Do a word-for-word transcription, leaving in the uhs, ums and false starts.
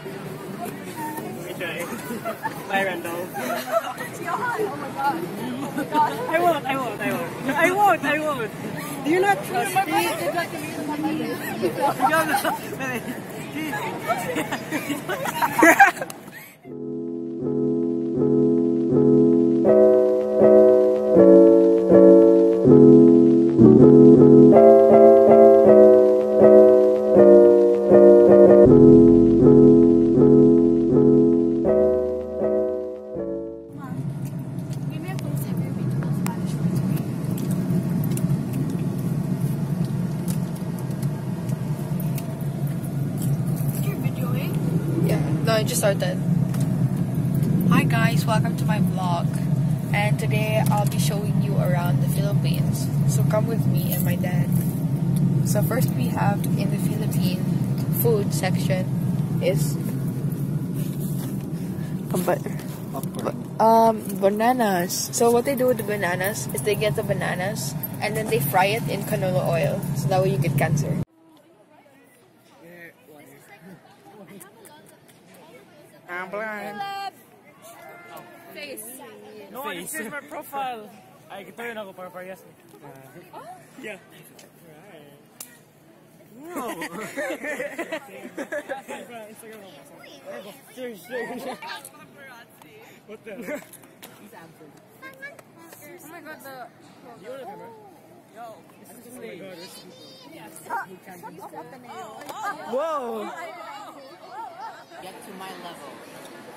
Bye, Randall. Oh my god. Oh my god. I won't, I won't, I won't. I won't, I won't. Do you not trust me? No, I just started. Hi guys, welcome to my vlog. And today I'll be showing you around the Philippines. So come with me and my dad. So first we have in the Philippine food section is um bananas. So what they do with the bananas is they get the bananas and then they fry it in canola oil. So that way you get cancer. I'm blind. Face. No, Face. this is my profile. Ay, ito yun ako para parehas. Yeah. Wow. Instagram. Sure, sure. What the? Oh my god, the... You want a camera? Yo. Oh my god, there's people. Whoa! Get to my level.